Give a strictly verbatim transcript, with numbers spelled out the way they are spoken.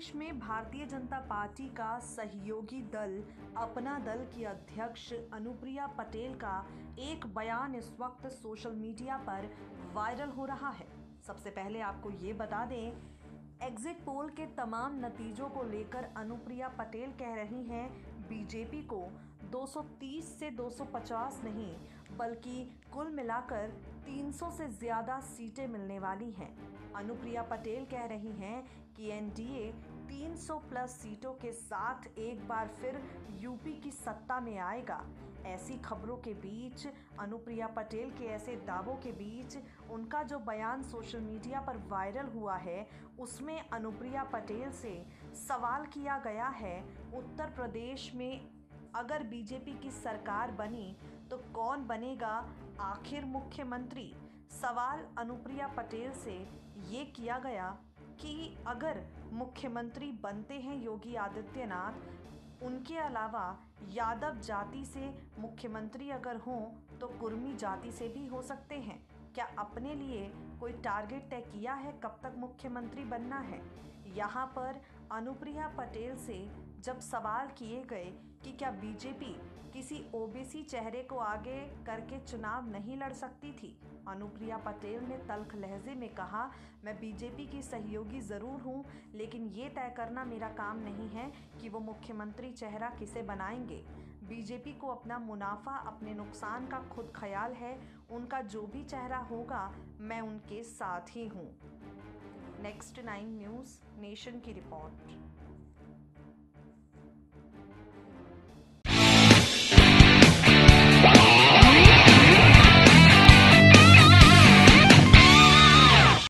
प्रदेश में भारतीय जनता पार्टी का सहयोगी दल अपना दल की अध्यक्ष अनुप्रिया पटेल का एक बयान इस वक्त सोशल मीडिया पर वायरल हो रहा है। सबसे पहले आपको ये बता दें, एग्जिट पोल के तमाम नतीजों को लेकर अनुप्रिया पटेल कह रही हैं बीजेपी को दो सौ तीस से दो सौ पचास नहीं बल्कि कुल मिलाकर तीन सौ से ज़्यादा सीटें मिलने वाली हैं। अनुप्रिया पटेल कह रही हैं कि एनडीए तीन सौ प्लस सीटों के साथ एक बार फिर यूपी की सत्ता में आएगा। ऐसी खबरों के बीच, अनुप्रिया पटेल के ऐसे दावों के बीच उनका जो बयान सोशल मीडिया पर वायरल हुआ है, उसमें अनुप्रिया पटेल से सवाल किया गया है, उत्तर प्रदेश में अगर बीजेपी की सरकार बनी तो कौन बनेगा आखिर मुख्यमंत्री। सवाल अनुप्रिया पटेल से ये किया गया कि अगर मुख्यमंत्री बनते हैं योगी आदित्यनाथ, उनके अलावा यादव जाति से मुख्यमंत्री अगर हों तो कुर्मी जाति से भी हो सकते हैं। क्या अपने लिए कोई टारगेट तय किया है कब तक मुख्यमंत्री बनना है? यहाँ पर अनुप्रिया पटेल से जब सवाल किए गए कि क्या बीजेपी किसी ओबीसी चेहरे को आगे करके चुनाव नहीं लड़ सकती थी, अनुप्रिया पटेल ने तल्ख लहजे में कहा, मैं बीजेपी की सहयोगी ज़रूर हूं, लेकिन ये तय करना मेरा काम नहीं है कि वो मुख्यमंत्री चेहरा किसे बनाएंगे। बीजेपी को अपना मुनाफा, अपने नुकसान का खुद ख्याल है। उनका जो भी चेहरा होगा मैं उनके साथ ही हूँ। नेक्स्ट नाइन न्यूज़ नेशन की रिपोर्ट।